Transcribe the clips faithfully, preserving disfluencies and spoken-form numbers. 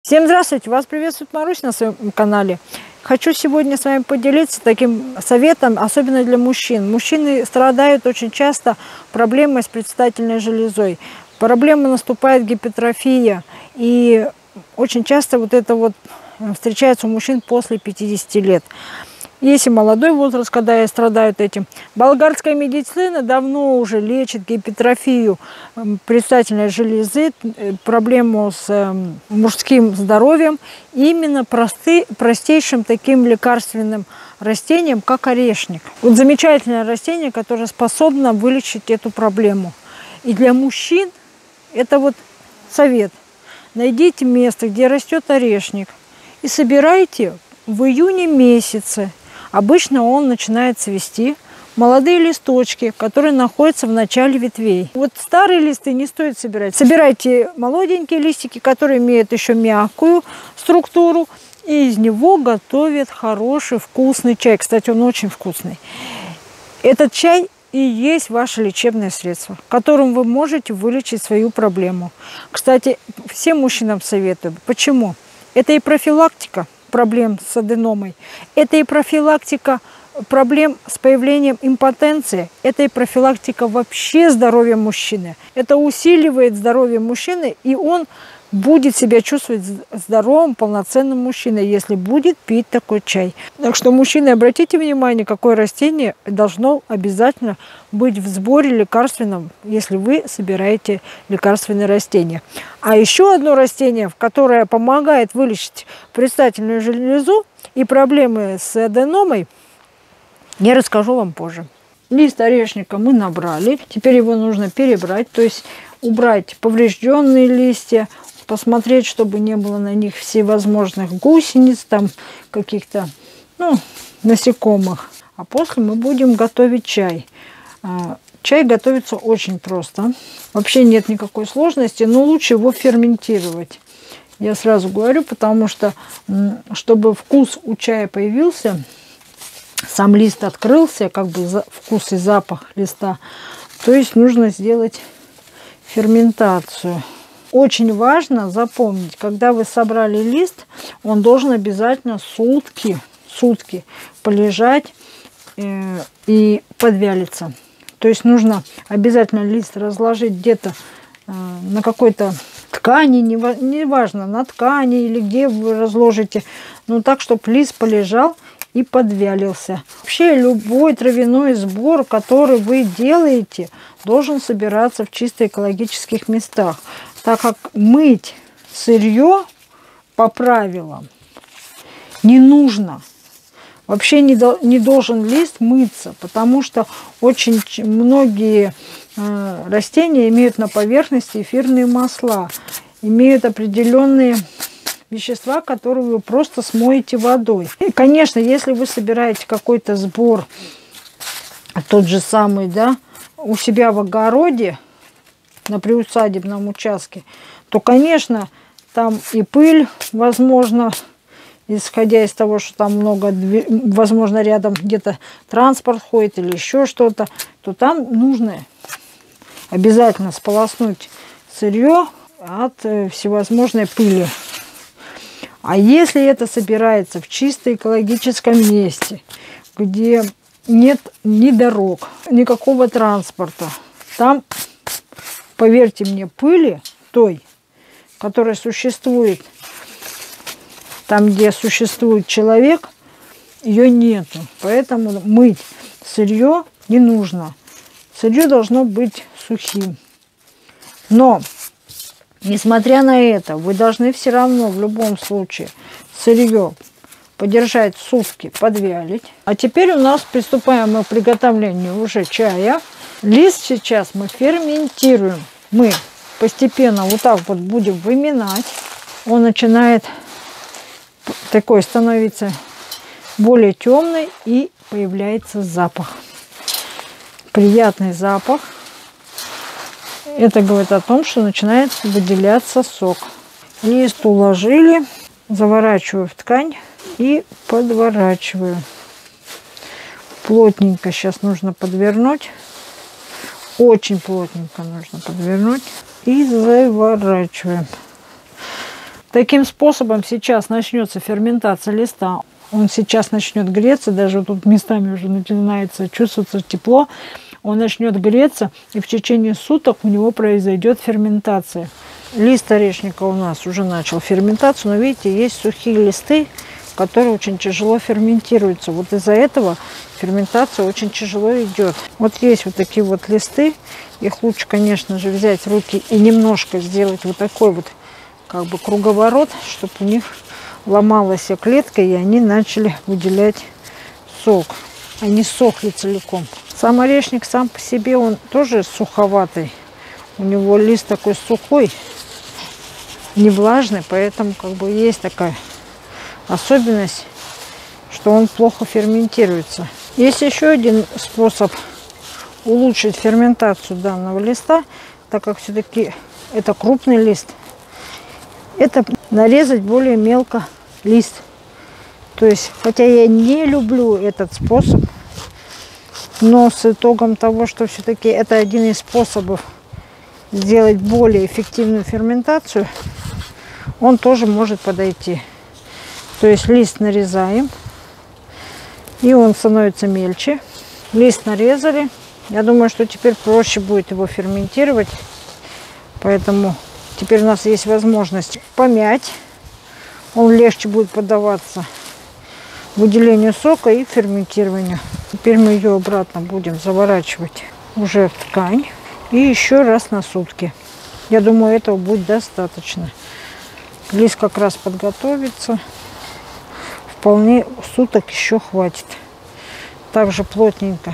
Всем здравствуйте! Вас приветствует Марусь на своем канале. Хочу сегодня с вами поделиться таким советом, особенно для мужчин. Мужчины страдают очень часто проблемой с предстательной железой. Проблема наступает гипертрофия. И очень часто вот это вот встречается у мужчин после пятидесяти лет. Есть и молодой возраст, когда страдают этим. Болгарская медицина давно уже лечит гипертрофию предстательной железы, проблему с мужским здоровьем, именно просты, простейшим таким лекарственным растением, как орешник. Вот замечательное растение, которое способно вылечить эту проблему. И для мужчин это вот совет. Найдите место, где растет орешник, и собирайте в июне месяце. Обычно он начинает цвести. Молодые листочки, которые находятся в начале ветвей. Вот старые листы не стоит собирать. Собирайте молоденькие листики, которые имеют еще мягкую структуру. И из него готовят хороший вкусный чай. Кстати, он очень вкусный. Этот чай и есть ваше лечебное средство, которым вы можете вылечить свою проблему. Кстати, всем мужчинам советую. Почему? Это и профилактика проблем с аденомой, это и профилактика проблем с появлением импотенции, это и профилактика вообще здоровья мужчины. Это усиливает здоровье мужчины, и он будет себя чувствовать здоровым, полноценным мужчиной, если будет пить такой чай. Так что, мужчины, обратите внимание, какое растение должно обязательно быть в сборе лекарственном, если вы собираете лекарственные растения. А еще одно растение, которое помогает вылечить предстательную железу и проблемы с аденомой, я расскажу вам позже. Лист орешника мы набрали, теперь его нужно перебрать, то есть убрать поврежденные листья, посмотреть, чтобы не было на них всевозможных гусениц, там каких-то, ну, насекомых. А после мы будем готовить чай. Чай готовится очень просто. Вообще нет никакой сложности, но лучше его ферментировать. Я сразу говорю, потому что, чтобы вкус у чая появился, сам лист открылся, как бы вкус и запах листа, то есть нужно сделать ферментацию. Очень важно запомнить, когда вы собрали лист, он должен обязательно сутки, сутки полежать э, и подвялиться. То есть нужно обязательно лист разложить где-то э, на какой-то ткани, неважно, на ткани или где вы разложите, но так, чтобы лист полежал и подвялился. Вообще любой травяной сбор, который вы делаете, должен собираться в чисто экологических местах, так как мыть сырье по правилам не нужно. Вообще не, до, не должен лист мыться, потому что очень многие э, растения имеют на поверхности эфирные масла, имеют определенные вещества, которые вы просто смоете водой. И, конечно, если вы собираете какой-то сбор, тот же самый, да, у себя в огороде, на приусадебном участке, то, конечно, там и пыль, возможно, исходя из того, что там много, возможно, рядом где-то транспорт ходит или еще что-то, то там нужно обязательно сполоснуть сырье от всевозможной пыли. А если это собирается в чисто экологическом месте, где нет ни дорог, никакого транспорта, там, поверьте мне, пыли той, которая существует там, где существует человек, ее нету. Поэтому мыть сырье не нужно. Сырье должно быть сухим. Но, несмотря на это, вы должны все равно в любом случае сырье подержать сутки, подвялить. А теперь у нас приступаем мы к приготовлению уже чая. Лист сейчас мы ферментируем. Мы постепенно вот так вот будем выминать. Он начинает такой становиться более темный, и появляется запах. Приятный запах. Это говорит о том, что начинает выделяться сок. Лист уложили, заворачиваю в ткань и подворачиваю. Плотненько сейчас нужно подвернуть. Очень плотненько нужно подвернуть. И заворачиваем. Таким способом сейчас начнется ферментация листа. Он сейчас начнет греться, даже тут местами уже начинается чувствоваться тепло. Он начнет греться, и в течение суток у него произойдет ферментация. Лист орешника у нас уже начал ферментацию, но видите, есть сухие листы, которые очень тяжело ферментируются. Вот из-за этого ферментация очень тяжело идет. Вот есть вот такие вот листы. Их лучше, конечно же, взять в руки и немножко сделать вот такой вот как бы круговорот, чтобы у них ломалась клетка, и они начали выделять сок. Они сохли целиком. Сам орешник сам по себе, он тоже суховатый. У него лист такой сухой, не влажный, поэтому как бы есть такая особенность, что он плохо ферментируется. Есть еще один способ улучшить ферментацию данного листа, так как все-таки это крупный лист. Это нарезать более мелко лист. То есть, хотя я не люблю этот способ, но с итогом того, что все-таки это один из способов сделать более эффективную ферментацию, он тоже может подойти. То есть лист нарезаем, и он становится мельче. Лист нарезали. Я думаю, что теперь проще будет его ферментировать, поэтому теперь у нас есть возможность помять. Он легче будет поддаваться выделению сока и ферментированию. Теперь мы ее обратно будем заворачивать уже в ткань. И еще раз на сутки. Я думаю, этого будет достаточно. Лист как раз подготовится. Вполне суток еще хватит. Также плотненько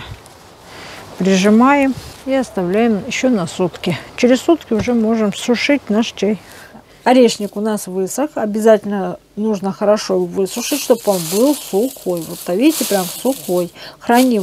прижимаем и оставляем еще на сутки. Через сутки уже можем сушить наш чай. Орешник у нас высох. Обязательно нужно хорошо его высушить, чтобы он был сухой. Вот видите, прям сухой. Храним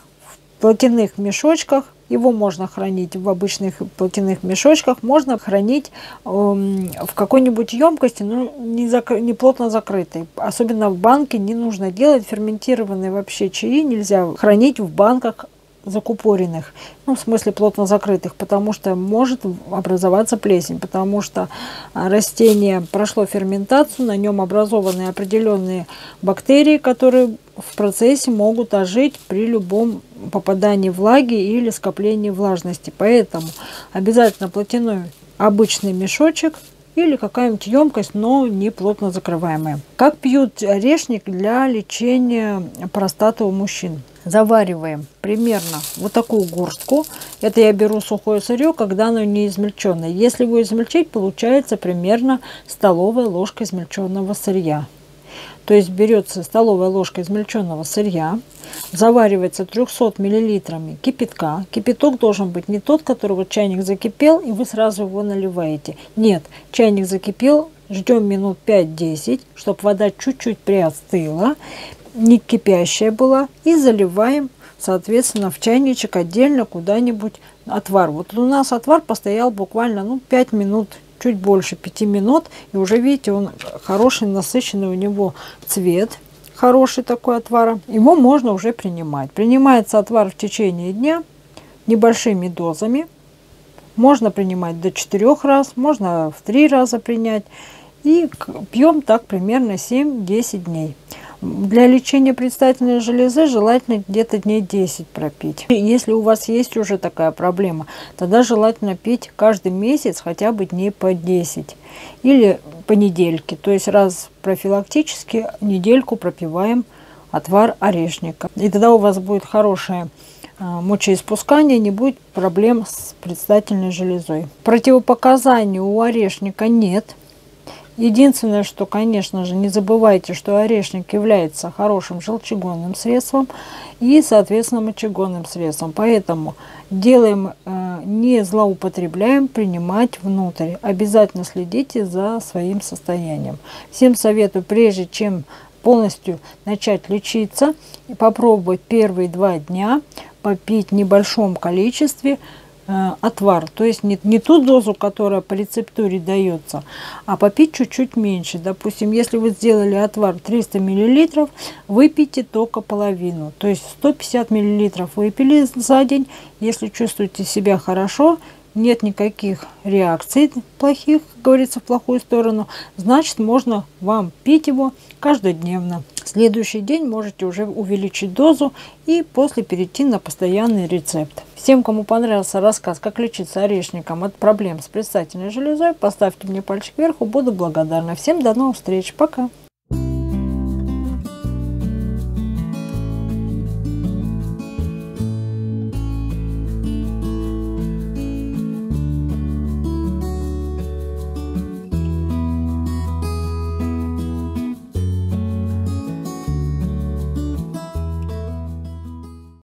в платяных мешочках. Его можно хранить в обычных платяных мешочках. Можно хранить э, в какой-нибудь емкости, но не, закр... не плотно закрытой. Особенно в банке не нужно делать. Ферментированные вообще чаи нельзя хранить в банках закупоренных, ну, в смысле плотно закрытых, потому что может образоваться плесень, потому что растение прошло ферментацию, на нем образованы определенные бактерии, которые в процессе могут ожить при любом попадании влаги или скоплении влажности. Поэтому обязательно платяной обычный мешочек или какая-нибудь емкость, но не плотно закрываемая. Как пьют орешник для лечения простаты у мужчин? Завариваем примерно вот такую горстку. Это я беру сухое сырье, когда оно не измельченное. Если его измельчить, получается примерно столовая ложка измельченного сырья. То есть берется столовая ложка измельченного сырья, заваривается трёхсот миллилитрами кипятка. Кипяток должен быть не тот, который вот чайник закипел, и вы сразу его наливаете. Нет, чайник закипел, ждем минут пять-десять, чтобы вода чуть-чуть приостыла, не кипящая была, и заливаем, соответственно, в чайничек отдельно куда-нибудь отвар. Вот у нас отвар постоял буквально ну, пять минут, чуть больше пяти минут, и уже видите, он хороший, насыщенный, у него цвет, хороший такой отвара. Его можно уже принимать. Принимается отвар в течение дня небольшими дозами. Можно принимать до четырёх раз, можно в три раза принять. И пьем так примерно семь-десять дней. Для лечения предстательной железы желательно где-то дней десять пропить. Если у вас есть уже такая проблема, тогда желательно пить каждый месяц хотя бы дней по десять. Или по недельке. То есть раз профилактически недельку пропиваем отвар орешника. И тогда у вас будет хорошее мочеиспускание, не будет проблем с предстательной железой. Противопоказаний у орешника нет. Единственное, что, конечно же, не забывайте, что орешник является хорошим желчегонным средством и, соответственно, мочегонным средством. Поэтому делаем, не злоупотребляем принимать внутрь. Обязательно следите за своим состоянием. Всем советую, прежде чем полностью начать лечиться, попробовать первые два дня попить в небольшом количестве отвар, то есть не, не ту дозу, которая по рецептуре дается, а попить чуть-чуть меньше. Допустим, если вы сделали отвар триста миллилитров, выпейте только половину, то есть сто пятьдесят миллилитров выпили за день. Если чувствуете себя хорошо, нет никаких реакций плохих, как говорится, в плохую сторону, значит, можно вам пить его каждодневно. В следующий день можете уже увеличить дозу и после перейти на постоянный рецепт. Всем, кому понравился рассказ, как лечиться орешником от проблем с предстательной железой, поставьте мне пальчик вверх, буду благодарна. Всем до новых встреч, пока!